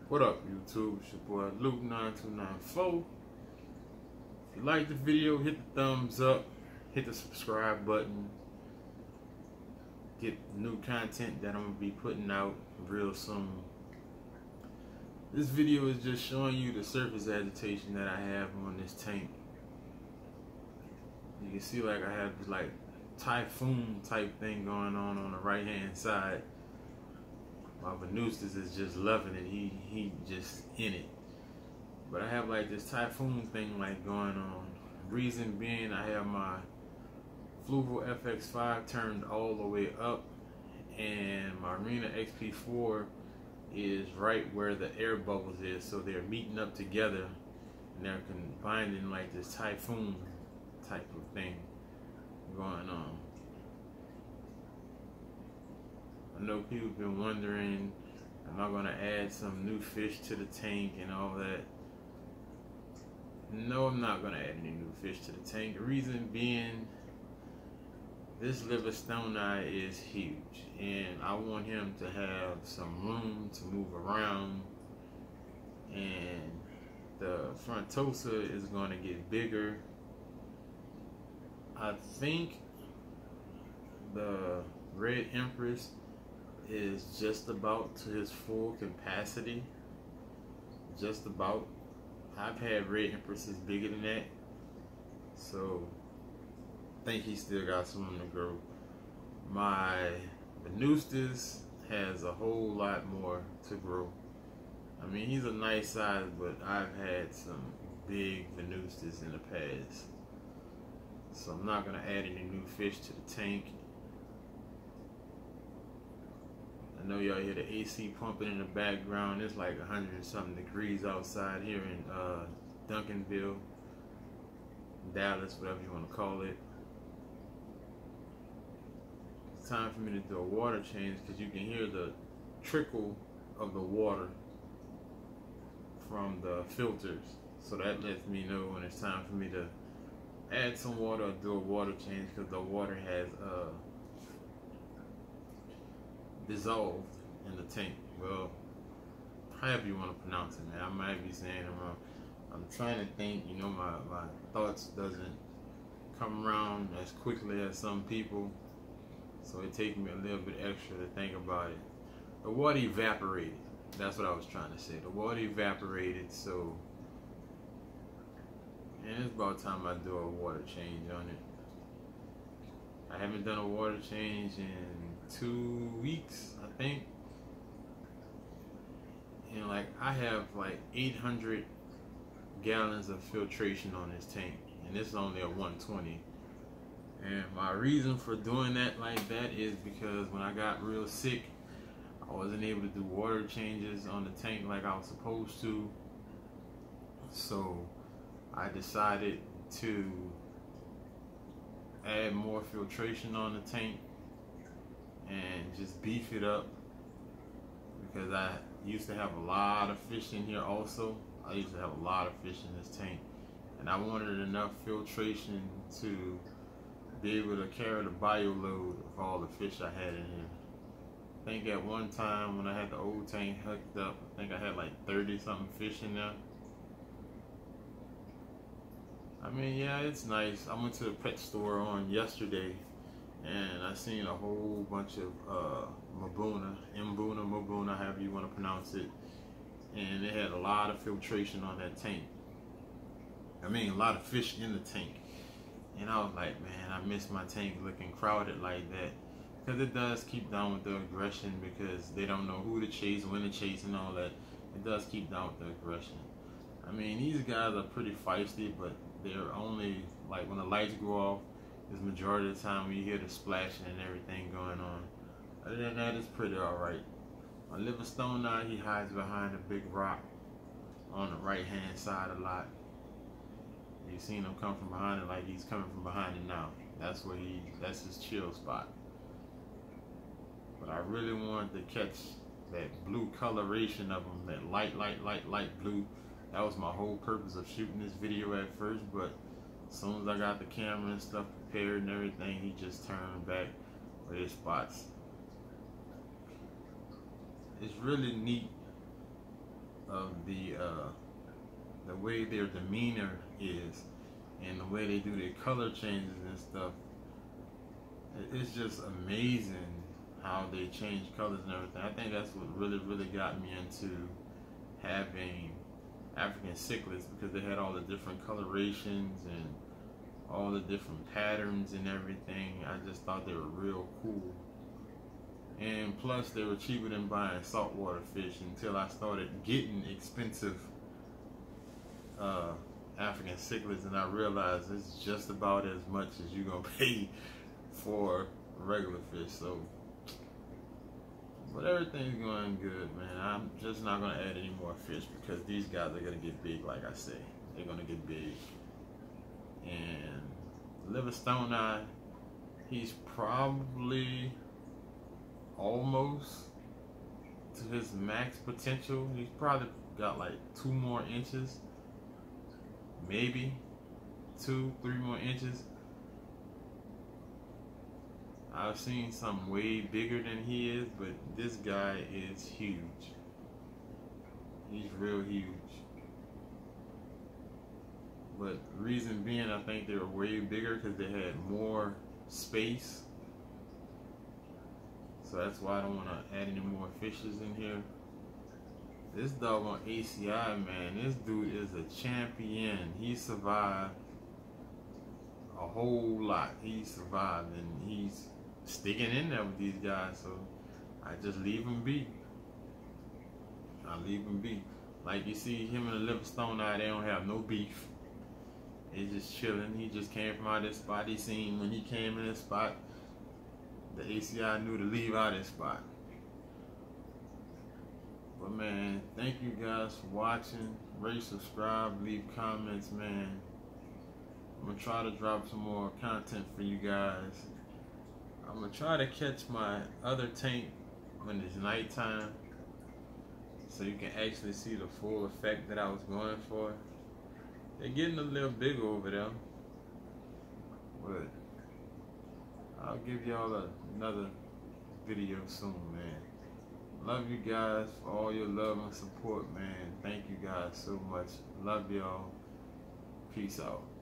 What up, YouTube? It's your boy Luke9294. If you like the video, hit the thumbs up, hit the subscribe button. Get new content that I'm gonna be putting out real soon. This video is just showing you the surface agitation that I have on this tank. You can see like I have this like typhoon type thing going on the right hand side. My Venustus is just loving it. He just in it. But I have like this typhoon thing like going on. Reason being, I have my Fluval FX5 turned all the way up, and my Arena XP4 is right where the air bubbles is. So they're meeting up together and they're combining like this typhoon type of thing going on. I know people have been wondering, am I going to add some new fish to the tank and all that? No, I'm not going to add any new fish to the tank. The reason being, this Livistoni is huge, and I want him to have some room to move around, and the Frontosa is going to get bigger. I think the Red Empress is just about to his full capacity. Just about. I've had Red Empresses bigger than that, so I think he still got some room to grow. My Venustus has a whole lot more to grow. I mean, he's a nice size, but I've had some big Venustus in the past, so I'm not going to add any new fish to the tank. I know y'all hear the AC pumping in the background. It's like 100 and something degrees outside here in Duncanville, Dallas, whatever you want to call it. It's time for me to do a water change because you can hear the trickle of the water from the filters. So that lets me know when it's time for me to add some water or do a water change, because the water has dissolved in the tank. Well, however you want to pronounce it, man. I might be saying it wrong. I'm trying to think, you know, my thoughts doesn't come around as quickly as some people, so it takes me a little bit extra to think about it. The water evaporated. That's what I was trying to say. The water evaporated, so and it's about time I do a water change on it. I haven't done a water change in 2 weeks, I think. And like I have like 800 gallons of filtration on this tank, and this is only a 120. And my reason for doing that like that is because when I got real sick, I wasn't able to do water changes on the tank like I was supposed to. So I decided to add more filtration on the tank and just beef it up, because I used to have a lot of fish in here also. I used to have a lot of fish in this tank, and I wanted enough filtration to be able to carry the bio load of all the fish I had in here. I think at one time when I had the old tank hooked up, I think I had like 30 something fish in there. I mean, yeah, it's nice. I went to the pet store on yesterday, and I seen a whole bunch of Mbuna, however you want to pronounce it, and it had a lot of filtration on that tank. I mean, a lot of fish in the tank, and I was like, man, I miss my tank looking crowded like that, because it does keep down with the aggression, because they don't know who to chase, when to chase, and all that. It does keep down with the aggression. I mean, these guys are pretty feisty, but they're only like when the lights go off. Is majority of the time when you hear the splashing and everything going on. Other than that, it's pretty alright. My Livistoni, he hides behind a big rock on the right hand side a lot. You've seen him come from behind it like he's coming from behind it now. That's where that's his chill spot. But I really wanted to catch that blue coloration of him, that light blue. That was my whole purpose of shooting this video at first, but as soon as I got the camera and stuff prepared and everything, he just turned back with his spots. It's really neat of the way their demeanor is and the way they do their color changes and stuff. It's just amazing how they change colors and everything. I think that's what really got me into having African cichlids, because they had all the different colorations and all the different patterns and everything. I just thought they were real cool. And plus they were cheaper than buying saltwater fish until I started getting expensive African cichlids, and I realized it's just about as much as you're gonna pay for regular fish. So, but everything's going good, man. I'm just not gonna add any more fish because these guys are gonna get big. Like I say, they're gonna get big. And Livingstoni, he's probably almost to his max potential. He's probably got like 2 more inches, maybe 2-3 more inches. I've seen some way bigger than he is, but this guy is huge. He's real huge. But reason being, I think they were way bigger because they had more space. So that's why I don't want to add any more fishes in here. This doggone ACI, man, this dude is a champion. He survived a whole lot. He survived, and he's sticking in there with these guys. So I just leave him be. I leave him be. Like you see him and the Livingstoni, they don't have no beef. They just chilling. He just came from out of this spot. He seen when he came in this spot, the ACI knew to leave out this spot. But man, thank you guys for watching. Rate, subscribe, leave comments, man. I'm gonna try to drop some more content for you guys. I'm gonna try to catch my other tank when it's nighttime, so you can actually see the full effect that I was going for. They're getting a little bigger over there, but I'll give y'all another video soon, man. Love you guys for all your love and support, man. Thank you guys so much. Love y'all. Peace out.